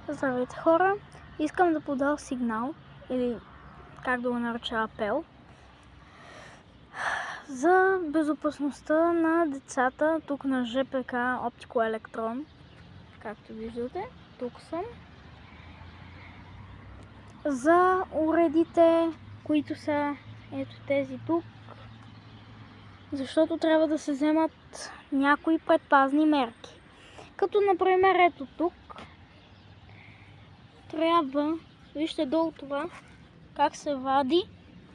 Здравейте, хора! Искам да подам сигнал, или как да го нареча, апел, за безопасността на децата тук на ЖПК Оптико-Електрон. Както виждате, тук съм. За уредите, които са ето тези тук, защото трябва да се вземат някои предпазни мерки. Като например ето тук, трябва, вижте долу това, как се вади.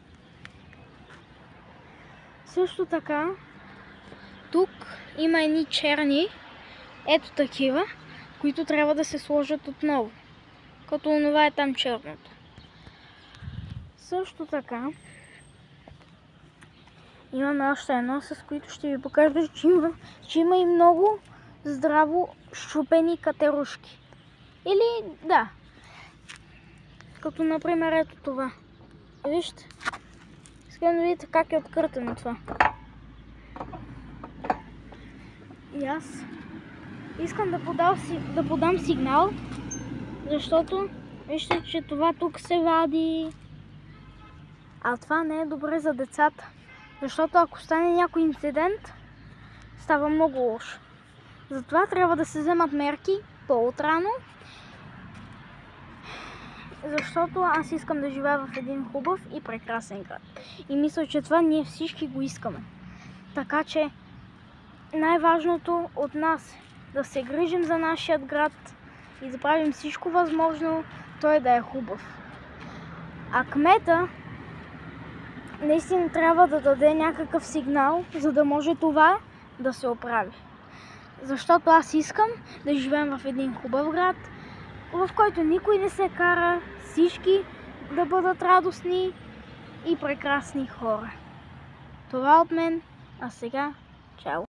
Също така, тук има едни черни, ето такива, които трябва да се сложат отново. Като онова е там черното. Също така, имаме още едно, с които ще ви покажа, че има и много здраво счупени катерушки. Или, да, като например ето това. Вижте, искам да видите как е откъртено това. И аз искам да подам сигнал, защото вижте, че това тук се вади. А това не е добре за децата, защото ако стане някой инцидент, става много лошо. Затова трябва да се вземат мерки по-отрано, защото аз искам да живея в един хубав и прекрасен град. И мисля, че това ние всички го искаме. Така че най-важното от нас е да се грижим за нашия град и да правим всичко възможно той да е хубав. А кмета наистина трябва да даде някакъв сигнал, за да може това да се оправи. Защото аз искам да живеем в един хубав град, в който никой не се кара, всички да бъдат радостни и прекрасни хора. Това от мен, а сега чао!